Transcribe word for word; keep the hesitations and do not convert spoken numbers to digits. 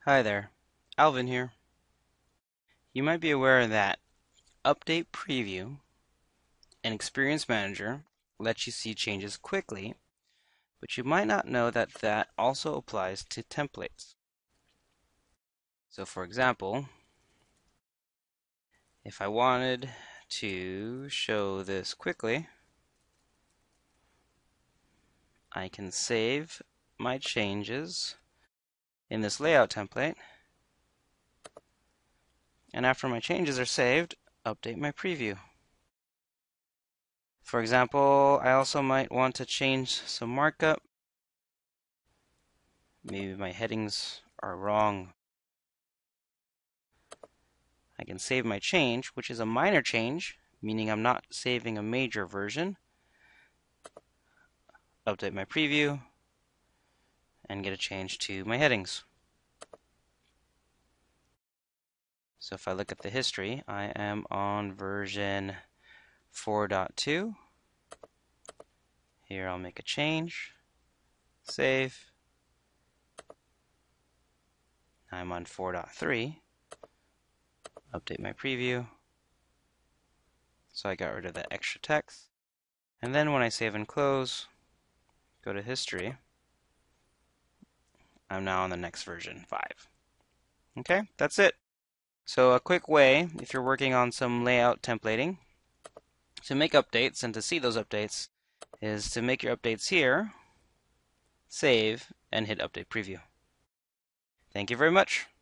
Hi there, Alvin here. You might be aware that Update Preview and Experience Manager let you see changes quickly, but you might not know that that also applies to templates. So for example, if I wanted to show this quickly, I can save my changes in this layout template, and after my changes are saved, update my preview. For example, I also might want to change some markup. Maybe my headings are wrong. I can save my change, which is a minor change, meaning I'm not saving a major version. Update my preview and get a change to my headings. So if I look at the history, I am on version four point two. Here I'll make a change, save. I'm on four point three. Update my preview. So I got rid of that extra text. And then when I save and close, go to history, I'm now on the next version, five. Okay, that's it. So a quick way, if you're working on some layout templating, to make updates and to see those updates is to make your updates here, save, and hit Update Preview. Thank you very much.